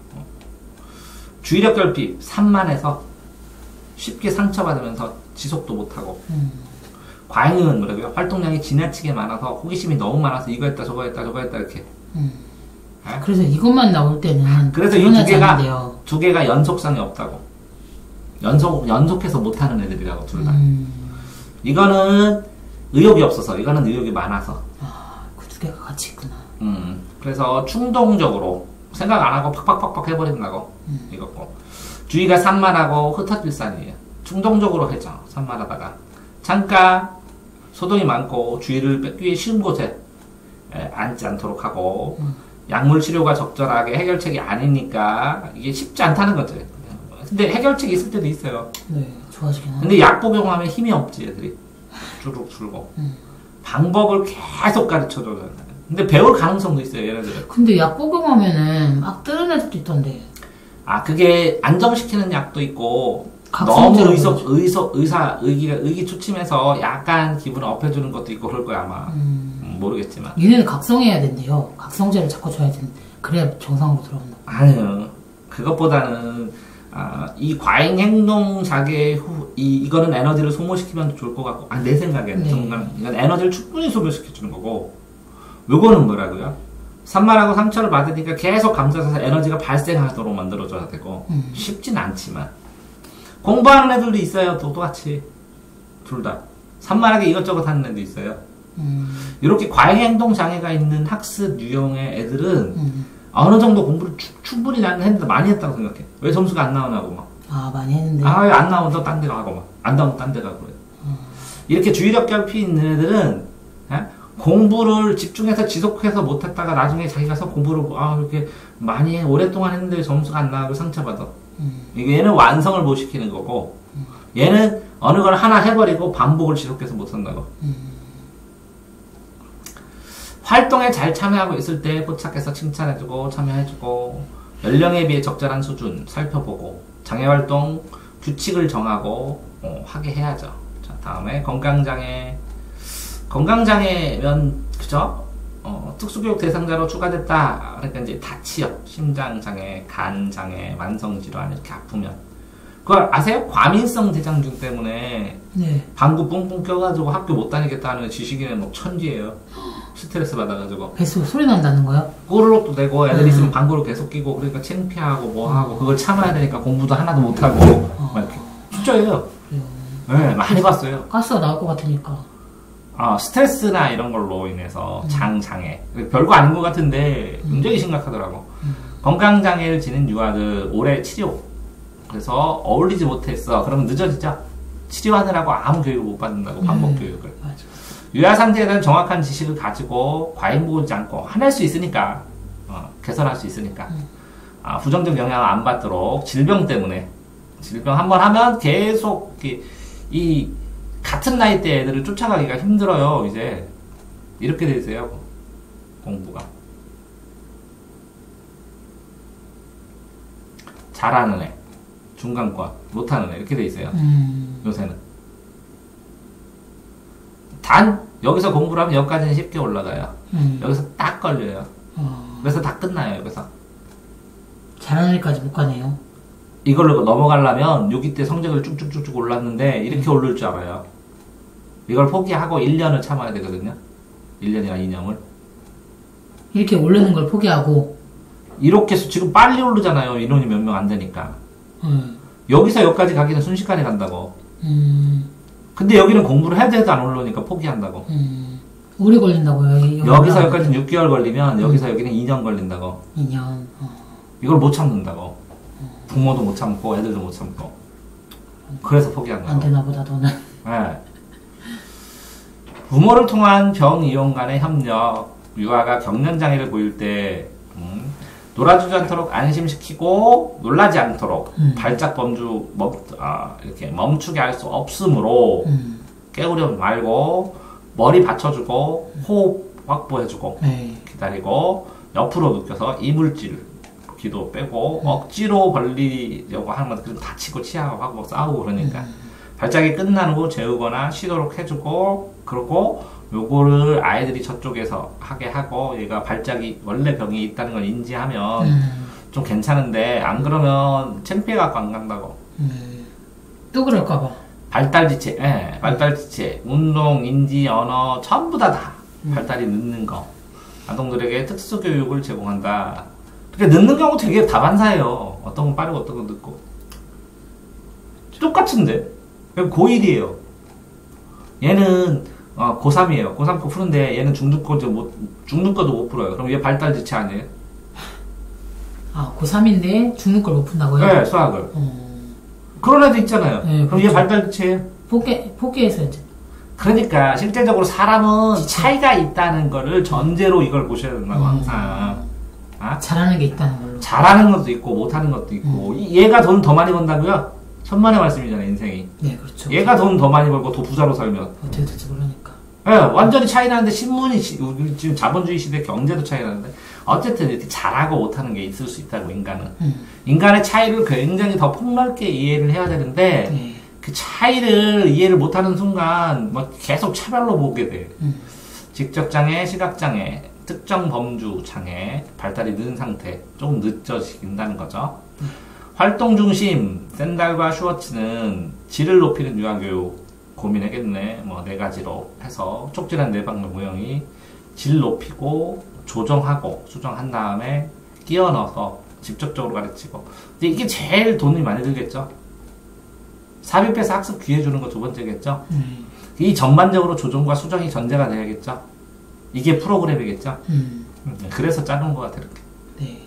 주의력 결핍, 산만해서 쉽게 상처받으면서 지속도 못하고, 음. 과잉은 뭐라고요? 활동량이 지나치게 많아서 호기심이 너무 많아서 이거 했다 저거 했다 저거 했다 이렇게. 음. 에? 그래서 이것만 나올 때는 그래서 이 두 일어나지 개가 않는데요. 두 개가 연속성이 없다고. 연속 연속해서 못하는 애들이라고 둘 다. 음. 이거는 의욕이 없어서 이거는 의욕이 많아서. 아, 그 두 개가 같이 있구나. 음. 그래서 충동적으로 생각 안 하고 팍팍팍팍 해버린다고. 음. 이거고. 주의가 산만하고 흩어질산이에요. 충동적으로 해죠. 산만하다가 잠깐 소동이 많고 주의를 뺏기 쉬운 곳에 에, 앉지 않도록 하고 음. 약물 치료가 적절하게 해결책이 아니니까 이게 쉽지 않다는 거죠. 근데 해결책이 있을 때도 있어요. 네, 좋아지긴 하네. 근데 약 복용하면 힘이 없지 애들이 주룩 줄고 음. 방법을 계속 가르쳐줘야 돼. 근데 배울 가능성도 있어요 얘네들은. 근데 약 복용하면은 막 뜨는 애들도 있던데. 아 그게 안정시키는 약도 있고 너무 의석, 의석, 의사, 의기가, 의기초침해서 약간 기분을 업해주는 것도 있고 그럴 거야, 아마. 음. 음, 모르겠지만. 얘네는 각성해야 된대요. 각성제를 자꾸 줘야 된 그래야 정상으로 들어온다. 아니요. 그것보다는, 아, 이 과잉 행동 자괴 후, 이, 이거는 에너지를 소모시키면 좋을 것 같고, 아, 내 생각에는. 네. 정말, 이건 에너지를 충분히 소모시켜주는 거고, 요거는 뭐라고요? 산만하고 상처를 받으니까 계속 감싸서 에너지가 발생하도록 만들어줘야 되고, 음. 쉽진 않지만. 공부하는 애들도 있어요. 똑같이. 둘 다. 산만하게 이것저것 하는 애도 있어요. 음. 이렇게 과잉 행동 장애가 있는 학습 유형의 애들은 음. 어느 정도 공부를 추, 충분히 나는 했는데 많이 했다고 생각해. 왜 점수가 안 나오냐고 막. 아 많이 했는데. 아, 왜 안 나오면 딴 데 가고 막. 안 나오면 딴 데 가고 그래. 음. 이렇게 주의력 결핍이 있는 애들은 에? 공부를 집중해서 지속해서 못했다가 나중에 자기가서 공부를 아 이렇게 많이 해, 오랫동안 했는데 점수가 안 나오고 상처받아. 음. 이게 얘는 완성을 못 시키는 거고 얘는 어느 걸 하나 해버리고 반복을 지속해서 못한다고. 음. 활동에 잘 참여하고 있을 때 포착해서 칭찬해주고 참여해주고 연령에 비해 적절한 수준 살펴보고 장애활동 규칙을 정하고 어, 하게 해야죠. 자, 다음에 건강장애. 건강장애면 그죠? 어, 특수교육 대상자로 추가됐다. 그러니까 이제 다치요. 심장장애, 간장애, 만성질환 이렇게 아프면 그걸 아세요? 과민성 대장증 때문에 네. 방구 뿡뿡 껴가지고 학교 못 다니겠다는 지식인은 뭐 천지예요. 스트레스 받아가지고 뱃속 소리 난다는 거요? 꼬르륵도 되고 애들 음. 있으면 방구를 계속 끼고 그러니까 창피하고 뭐하고 그걸 참아야 되니까 공부도 하나도 못하고 어. 막 이렇게 진짜예요. 그래요. 네, 많이 봤어요. 가스가 나올 것 같으니까. 아, 스트레스나 이런 걸로 인해서 음. 장장애 별거 아닌 것 같은데 음. 굉장히 심각하더라고. 음. 건강장애를 지닌 유아들 올해 치료 그래서 어울리지 못했어 그러면 늦어지죠. 치료하느라고 아무 교육을 못 받는다고 반복 음. 교육을. 맞아. 유아 상태에 대한 정확한 지식을 가지고 과잉 보지 않고 화낼 수 있으니까 어, 개선할 수 있으니까 음. 아, 부정적 영향을 안 받도록 질병 때문에 질병 한번 하면 계속 이, 이 같은 나이대 애들을 쫓아가기가 힘들어요. 이제 이렇게 돼 있어요. 공부가 잘하는 애 중간과 못하는 애 이렇게 돼 있어요. 음. 요새는 단 여기서 공부를 하면 여기까지는 쉽게 올라가요. 음. 여기서 딱 걸려요. 어. 그래서 다 끝나요. 여기서 잘하는 애까지 못 가네요. 이걸로 넘어가려면 여기 때 성적을 쭉쭉쭉쭉 올랐는데 이렇게 오를 줄 알아요. 이걸 포기하고 일 년을 참아야 되거든요. 일 년이나 이 년을 이렇게 오르는 걸 포기하고. 이렇게 해서 지금 빨리 오르잖아요. 인원이 몇 명 안 되니까. 음. 여기서 여기까지 가기는 순식간에 간다고. 음. 근데 여기는 공부를 해야 돼도 안 올라오니까 포기한다고. 음. 오래 걸린다고요. 여기, 여기서 여기까지는 육 개월 걸리면 여기서 여기는 이 년 걸린다고. 이 년. 어. 이걸 못 참는다고. 부모도 못 참고 애들도 못 참고. 그래서 포기한다고. 안 되나 보다 너는. 네. 부모를 통한 병 이용 간의 협력, 유아가 경련장애를 보일 때 음, 놀아주지 않도록 안심시키고 놀라지 않도록 음. 발작 범주 멈, 아, 이렇게 멈추게 할 수 없으므로 음. 깨우려 말고 머리 받쳐주고 호흡 확보해주고 네. 기다리고 옆으로 눕혀서 이물질 기도 빼고 억지로 벌리려고 하는 건 그래도 다치고 치아하고 하고 싸우고 그러니까 음. 발작이 끝난 후 재우거나 쉬도록 해주고 그러고 요거를 아이들이 저쪽에서 하게 하고 얘가 발작이 원래 병이 있다는 걸 인지하면 음. 좀 괜찮은데 안 그러면 창피해갖고 안 간다고. 음. 또 그럴까봐. 발달지체, 예, 발달지체, 운동, 인지, 언어 전부 다 다 음. 발달이 늦는 거 아동들에게 특수교육을 제공한다. 그러니까 늦는 경우 되게 다반사예요. 어떤 건 빠르고 어떤 건 늦고 똑같은데 고일이에요. 얘는 어, 고삼이에요. 고삼 거 푸는데 얘는 중등 거 못, 중등 거도 못 풀어요. 그럼 얘 발달지체 아니에요? 아, 고삼인데 중국 걸 못 푼다고요? 네, 수학을. 어. 그런 애도 있잖아요. 네, 그럼 얘 그렇죠. 발달지체예요? 포기, 포기해서 이제. 그러니까 실제적으로 사람은 차이가 있다는 거를 전제로 이걸 보셔야 된다고 음. 항상. 아? 잘하는 게 있다는 걸로. 잘하는 것도 있고 못하는 것도 있고 이- 얘가 돈 더 많이 번다고요? 천만의 말씀이잖아요 인생이. 네, 그렇죠. 얘가 돈 더 많이 벌고 더 부자로 살면 어떻게 될지 모르니까. 네, 완전히 차이 나는데 신문이 시- 우리 지금 자본주의 시대 경제도 차이 나는데 어쨌든 이렇게 잘하고 못하는 게 있을 수 있다고 인간은 음. 인간의 차이를 굉장히 더 폭넓게 이해를 해야 되는데 네. 그 차이를 이해를 못하는 순간 뭐 계속 차별로 보게 돼. 음. 직접장애, 시각장애, 특정 범주 장애, 발달이 늦은 상태, 조금 늦어진다는 거죠. 음. 활동 중심, 샌달과 슈워츠는 질을 높이는 유아교육 고민하겠네. 뭐 네 가지로 해서 촉진한 내방의 모형이 질 높이고 조정하고 수정한 다음에 끼워 넣어서 직접적으로 가르치고. 근데 이게 제일 돈이 많이 들겠죠. 삽입해서 학습 기회 주는 거 두 번째겠죠. 음. 이 전반적으로 조정과 수정이 전제가 돼야겠죠. 이게 프로그램이겠죠. 음. 그래서 짜는 것 같아요. 이렇게. 네.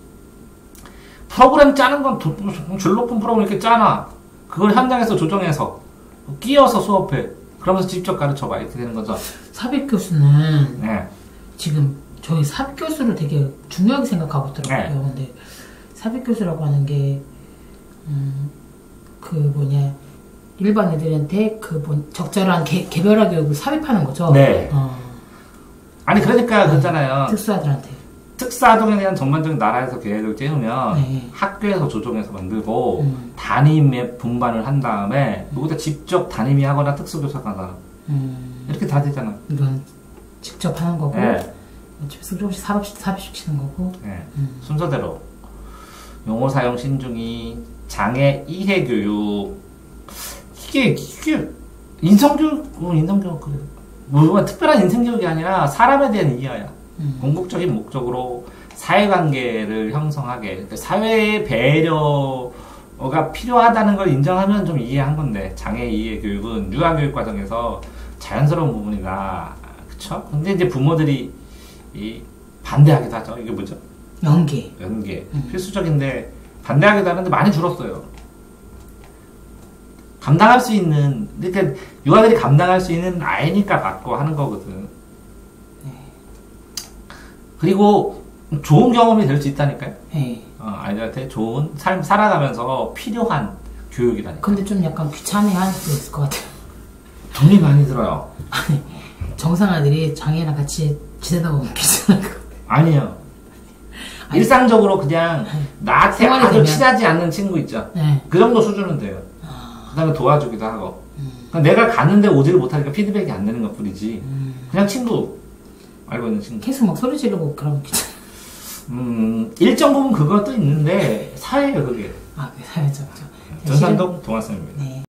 프로그램 짜는 건 도- 줄 높은 프로그램 이렇게 짜놔. 그걸 현장에서 조정해서 끼워서 수업해. 그러면서 직접 가르쳐봐. 이렇게 되는 거죠. 삽입 교수는 네. 지금 저희 삽입 교수를 되게 중요하게 생각하고 있더라고요. 네. 근데 삽입 교수라고 하는 게, 음, 그 뭐냐, 일반 애들한테 그 뭐 적절한 개, 개별화 교육을 삽입하는 거죠. 네. 어, 아니 그러니까 그렇잖아요. 특수아들한테. 특사동에 대한 전반적인 나라에서 계획을 째우면 네. 학교에서 조정해서 만들고 음. 담임에 분반을 한 다음에 누구다 직접 담임이 하거나 특수교사가 하거나 음, 이렇게 다 되잖아. 이건 직접 하는 거고, 네. 집에서 조금씩 삽입, 삽입시키는 거고. 네. 음. 순서대로 용어 사용 신중히 장애 이해 교육 이게 이게 인성교육 어, 인성교육 그래 뭐 특별한 인성교육이 아니라 사람에 대한 이해야. 음. 궁극적인 목적으로 사회관계를 형성하게 그러니까 사회의 배려가 필요하다는 걸 인정하면 좀 이해한 건데 장애 이해 교육은 유아교육 과정에서 자연스러운 부분이다. 그쵸? 근데 이제 부모들이 이 반대하기도 하죠. 이게 뭐죠? 연계. 연계. 음. 필수적인데 반대하기도 하는데 많이 줄었어요. 감당할 수 있는, 그러니까 유아들이 감당할 수 있는 아이니까 받고 하는 거거든. 네. 그리고 좋은 경험이 될 수 있다니까요. 네. 어, 아이들한테 좋은 삶 살아가면서 필요한 교육이라니까. 근데 좀 약간 귀찮아할 수도 있을 것 같아요. 돈이 많이 들어요. 아니, 정상아들이 장애랑 같이 지내다 보면 귀찮을 것 같아요. 아니에요. 아니, 일상적으로 그냥 나한테 생활이 아주 되면. 친하지 않는 친구 있죠. 네. 그 정도 수준은 돼요. 아, 그 다음에 도와주기도 하고. 음, 그러니까 내가 갔는데 오지를 못하니까 피드백이 안 되는 것 뿐이지. 음. 그냥 친구. 알고 있는 친구. 계속 막 소리 지르고 그러면 귀찮아. 음, 일정 부분 그것도 있는데, 사회예요, 그게. 아, 그게 사회적이죠. 전산동 동아쌤입니다. 네.